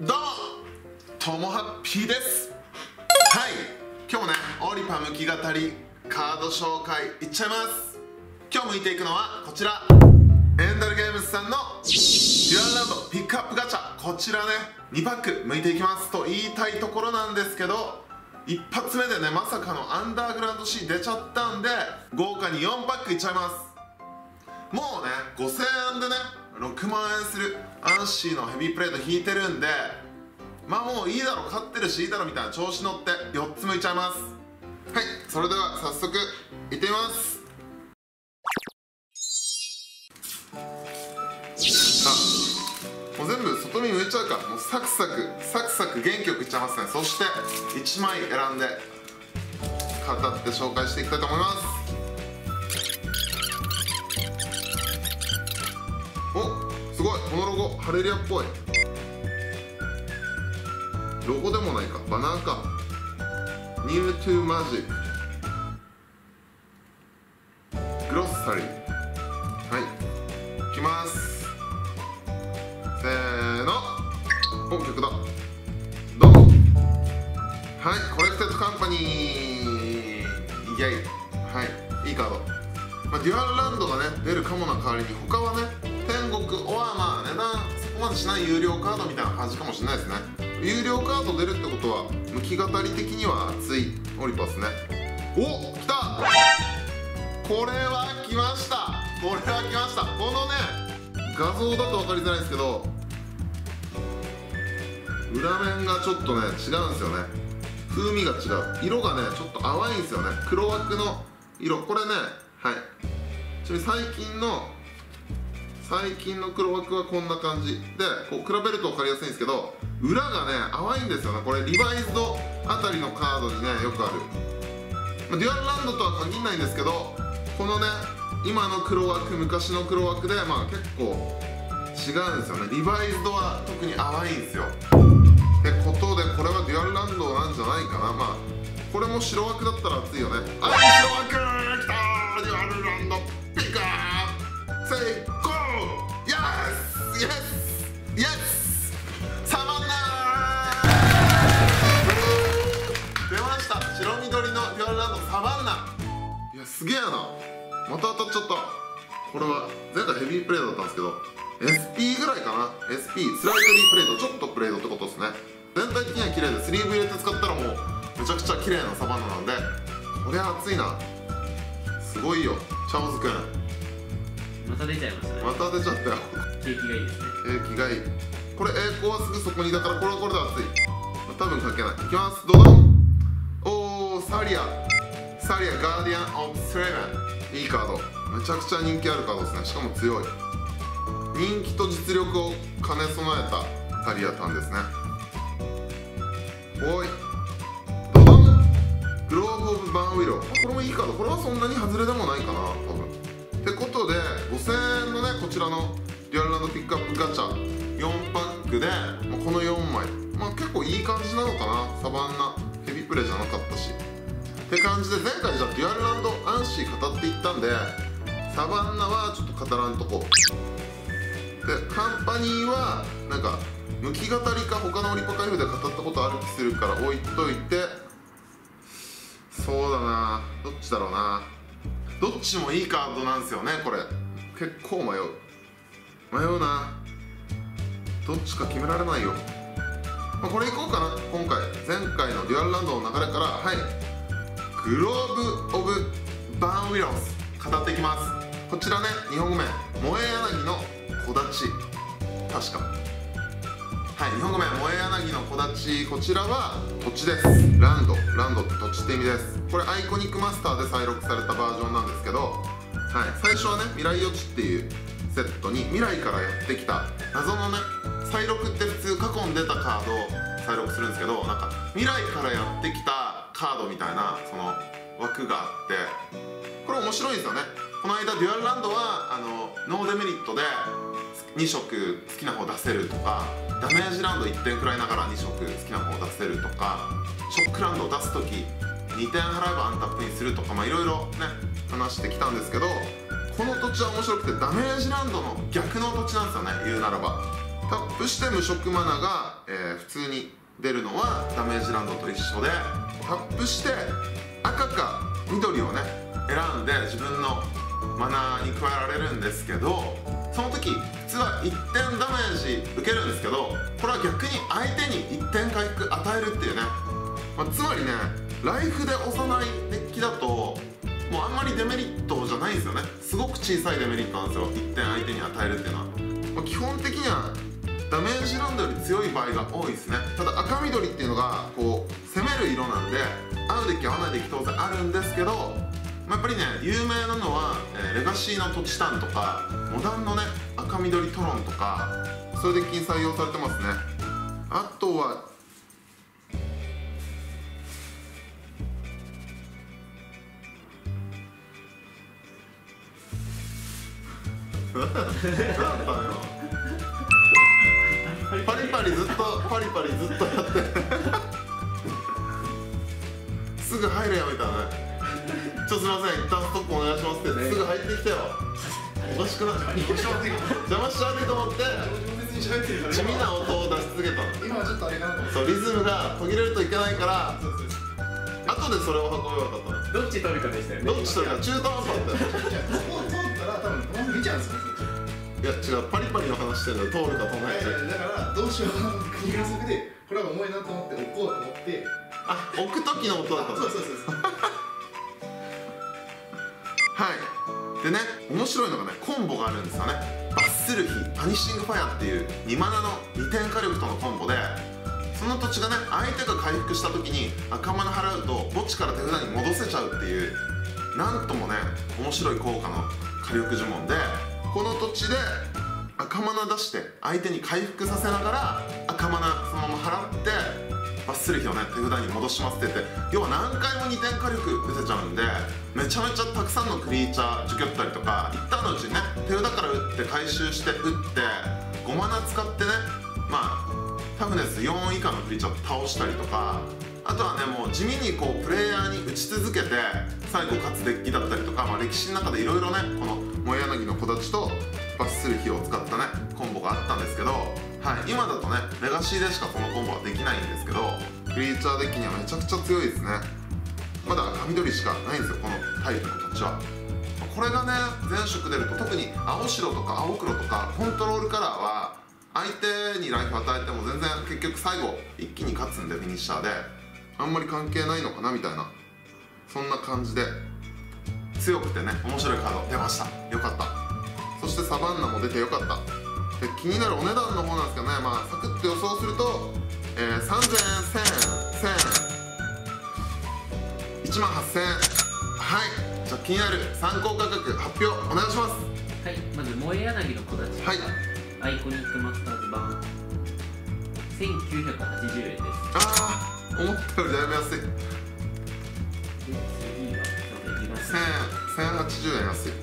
どうもともはっぴーです。はい、今日もねオリパムキ語りカード紹介いっちゃいます。今日向いていくのはこちら、エンダルゲームズさんのデュアルランドピックアップガチャ、こちらね2パック向いていきますと言いたいところなんですけど、一発目でねまさかのアンダーグラウンド C 出ちゃったんで、豪華に4パックいっちゃいます。もうね5000円でね6万円するアンシーのヘビープレート引いてるんで、まあもういいだろ勝ってるしいいだろみたいな調子乗って4つ向いちゃいます。はい、それでは早速いってみます。もう全部外見向いちゃうから、もうサクサクサクサク元気よくいっちゃいますね。そして1枚選んで語って紹介していきたいと思います。お、すごい、このロゴハレリアっぽい。ロゴでもないか、バナーか。ニュートゥーマジックグロッサリー。はい、いきます。せーの、お、曲だ。どうも、はい、コレクテッドカンパニー、イェイ。はい、いいカード。まあ、デュアルランドがね出るかもな代わりに、他はね天国はまあ値段そこまでしない有料カードみたいな感じかもしれないですね。有料カード出るってことは向き語り的には熱いオリパスね。お、来た。これは来ました。これは来ました。このね画像だと分かりづらいんですけど、裏面がちょっとね違うんですよね。風味が違う。色がねちょっと淡いんですよね。黒枠の色、これね、はい、ちなみに最近の黒枠はこんな感じで、こう比べると分かりやすいんですけど、裏がね淡いんですよね。これリバイズドあたりのカードにねよくある、まあ、デュアルランドとは限らないんですけど、このね今の黒枠、昔の黒枠でまあ結構違うんですよね。リバイズドは特に淡いんですよ。ってことでこれはデュアルランドなんじゃないかな。まあこれも白枠だったら熱いよね。はい、白枠きたー。デュアルランドピックアップ成功。イエスイエスイエス。サバンナー出ました。白緑のデュアルランドサバンナ。いやすげえな、また当たっちゃった。これは前回ヘビープレートだったんですけど SP ぐらいかな。 SP スライドリープレート、ちょっとプレートってことですね。全体的には綺麗で、スリーブ入れて使ったらもうめちゃくちゃ綺麗なサバンナなんで、これは熱いな。すごいよチャオズくん。 また出ちゃいましたね。 また出ちゃったよ。 景気がいいですね。 景気がいい。これ栄光はすぐそこにだから、これはこれで熱い。多分書けない。いきます、ドドン。おー、サリアガーディアン・オブ・スレイベン。いいカード、めちゃくちゃ人気あるカードですね。しかも強い。人気と実力を兼ね備えたタリアタンですね。おい、ドドン。グローブ・オブ・バーン・ウィロー。これもいいカード。これはそんなに外れでもないかな多分。ってことで5000円のねこちらのデュアルランドピックアップガチャ4パックで、まあ、この4枚、まあ、結構いい感じなのかな。サバンナヘビープレイじゃなかったしって感じで、前回じゃあデュアルランドアンシー語っていったんで、サバンナはちょっと語らんとこで、カンパニーはなんか向き語りか他のオリパ開封で語ったことある気するから置いといて、そうだな、どっちだろうな。どっちもいいカードなんですよね。これ結構迷うな。どっちか決められないよ。まあ、これいこうかな。今回前回のデュアルランドの流れから、はい、グローブ・オブ・バーン・ウィロス語っていきます。こちらね日本語名萌え柳の木立、確か、はい、日本語名萌え柳の木立。こちらは土地です。ランドって土地って意味です。これアイコニックマスターで再録されたバージョンなんですけど、はい、最初はね未来予知っていうセットに未来からやってきた謎のね、再録って普通過去に出たカードを再録するんですけど、なんか未来からやってきたカードみたいなその枠があって、これ面白いんですよね。この間デュアルランドはノーデメリットで2色好きな方出せるとか、ダメージランド1点くらいながら2色好きな方出せるとか、ショックランドを出す時2点払えばアンタップにするとか、まあいろいろね話してきたんですけど、この土地は面白くてダメージランドの逆の土地なんですよね。言うならばタップして無色マナが、普通に出るのはダメージランドと一緒で、タップして赤か緑をね選んで自分のマナーに加えられるんですけど、その時普通は1点ダメージ受けるんですけど、これは逆に相手に1点回復与えるっていうね、つまりねライフで押さないデッキだともうあんまりデメリットじゃないんですよね。すごく小さいデメリットなんですよ、1点相手に与えるっていうのは。基本的にはダメージランドより強い場合が多いですね。ただ赤緑っていうのがこう攻める色なんで、合うデッキ合わないデッキ当然あるんですけど、やっぱりね有名なのは、レガシーのトチタンとかモダンのね赤緑トロンとか、そういうデッキに採用されてますね。あとはパリパリずっとやってすぐ入れよみたいなね。すいません、一旦ストップお願いしますってすぐ入ってきてよ。おかしくない？邪魔しちゃうけと思って地味な音を出し続けたの。 今はちょっとあれかなと思って。 そう、リズムが途切れるといけないから後でそれを運べばよかったどっち取るかでしたよね。 どっち取るか中途半端だったよ。 ここを通ったら多分この見ちゃうんですよ。 いや違う、パリパリの話してんだよ、通るか通らないか。 だからどうしようかなって国がそれでこれは重いなと思って置こうと思って、 あ、置く時の音だったんだ。 そうはい。でね、面白いのがね、コンボがあるんですよね。バッスルヒ、パニッシングファイアっていう2マナの2点火力とのコンボで、その土地がね、相手が回復した時に赤マナ払うと墓地から手札に戻せちゃうっていう、なんともね面白い効果の火力呪文で、この土地で赤マナ出して相手に回復させながら赤マナそのまま払ってバッスルヒをね手札に戻しますって言って、要は何回も2点火力打てちゃうんで、めちゃめちゃたくさんのクリーチャー除去ったりとか、一旦のうちにね手札から打って回収して打って5マナ使ってね、まあタフネス4以下のクリーチャーを倒したりとか、あとはねもう地味にこうプレイヤーに打ち続けて最後勝つデッキだったりとか、歴史の中でいろいろねこの燃え柳の子たちとバッスルヒを使ったねコンボがあったんですけど、はい、今だとねレガシーでしかこのコンボはできないんですけど、クリーチャーデッキにはめちゃくちゃ強いですね。まだ赤緑しかないんですよ、このタイプの土地は。これがね全色出ると、特に青白とか青黒とかコントロールカラーは相手にライフ与えても全然結局最後一気に勝つんで、フィニッシャーであんまり関係ないのかなみたいな、そんな感じで強くてね面白いカード出ました。よかった。そしてサバンナも出てよかった。で気になるお値段の方なんですけどね、まあサクッと予想すると、3000円、1000円、1000円、1万8000円。はい、じゃあ気になる参考価格発表お願いします。 はい、まず燃え柳の子たち、 はい、 アイコニックマスターズ版1980円です。 ああ、思ったよりだいぶ安い。 で次はリバース 1080円安い。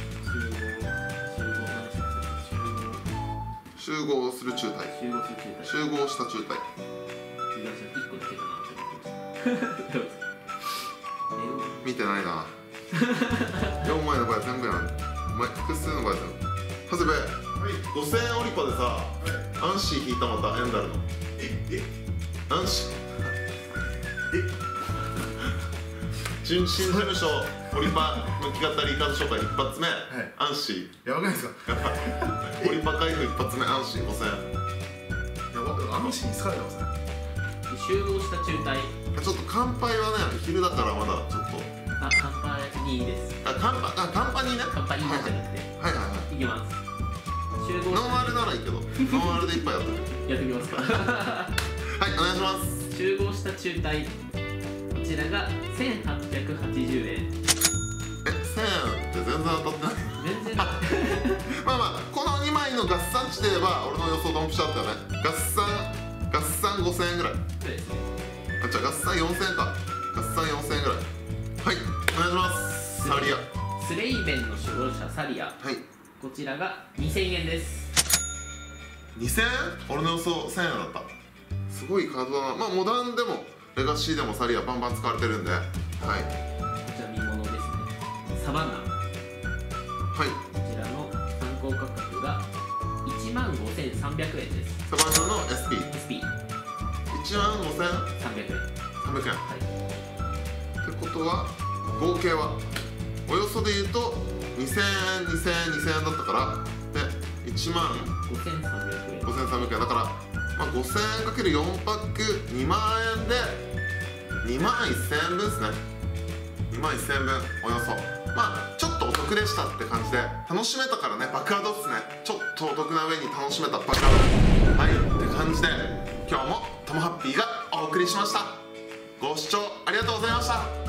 集合する中隊、集合した中隊。 1個だけだなって思ってました。 見てないな。4枚の場合全部やん。お前複数の場合全部。長谷部、5000円オリパでさ、アンシー引いたまたエンダルの。アンシー。新事務所オリパ抜き語りカード紹介一発目、アンシやばくないですか？ ー。オリパ開封一発目アンシー5000円。 やばくない？アンシーに疲れてますね。 集合した中隊。 ちょっと乾杯はね昼だからまだちょっと。 あ、乾杯にいいです。 乾杯にね。 乾杯いいじゃなくて。 はいはいはい。 いきます。集合。 ノンアルならいいけど、ノンアルで一杯やってくれ。 やってきますか。 はい、お願いします。 集合した中隊。こちらが1880円。 1000円って全然当たってない。 全然。 まあまあこの2枚の合算値で言えば俺の予想ドンピシャだったよね。合算5000円ぐらい。 そうですね。 あ、じゃあ合算4000円か。合算4000円ぐらい。はい、お願いします。サリア。 スレイベンの守護者サリア。 はい。 こちらが2000円です。 2000円？俺の予想1000円だった。すごいカードだな。まあモダンでもレガシーでもサリアバンバン使われてるんで。はい。 こちら見物ですね。サバンナ。 はい。 こちらの参考価格が 15,300円です。 サバンナの SP SP 15,300 300円。 円はい。 ってことは合計はおよそで言うと2000円2000円2000円だったからで1万 5,300円。 5300円だから、まあ、5000円かける4パック2万円で2万1000円分ですね。2万1000円分およそ、まあちょっとお得でしたって感じで楽しめたからね。爆ハドっすね。ちょっとお得な上に楽しめた爆ハド、はいって感じで今日もトモハッピーがお送りしました。ご視聴ありがとうございました。